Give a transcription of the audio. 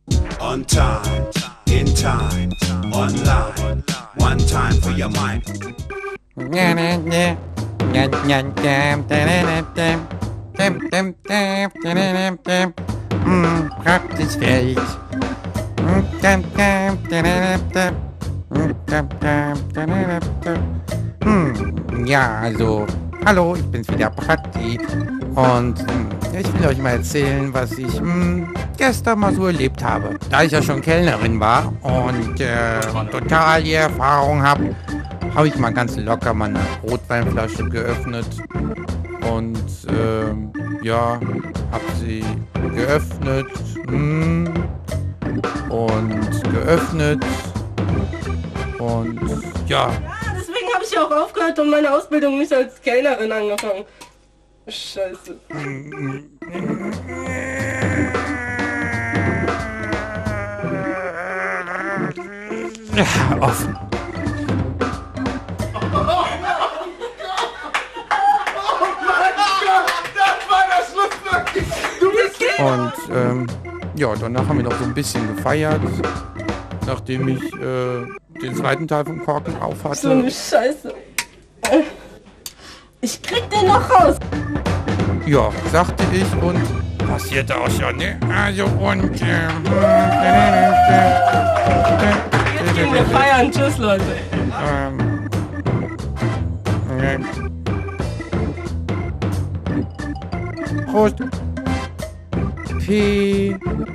On time, in time, online. One time for your mind. Praxisfeld. Ja, also, hallo, ich bin's wieder, Prakti. Und ich will euch mal erzählen, was ich gestern mal so erlebt habe. Da ich ja schon Kellnerin war und total die Erfahrung habe, habe ich mal ganz locker mal eine Rotweinflasche geöffnet. Und ja, habe sie geöffnet und geöffnet und ja. Deswegen habe ich ja auch aufgehört und meine Ausbildung nicht als Kellnerin angefangen. Scheiße. Ja, offen. Und ja, danach haben wir noch so ein bisschen gefeiert, nachdem ich den zweiten Teil vom Korken auf So eine hatte. Scheiße. Ich krieg den noch raus. Ja, sagte ich und passierte auch schon, ne? Also und Jetzt gehen wir feiern. Tschüss, Leute. Prost. P.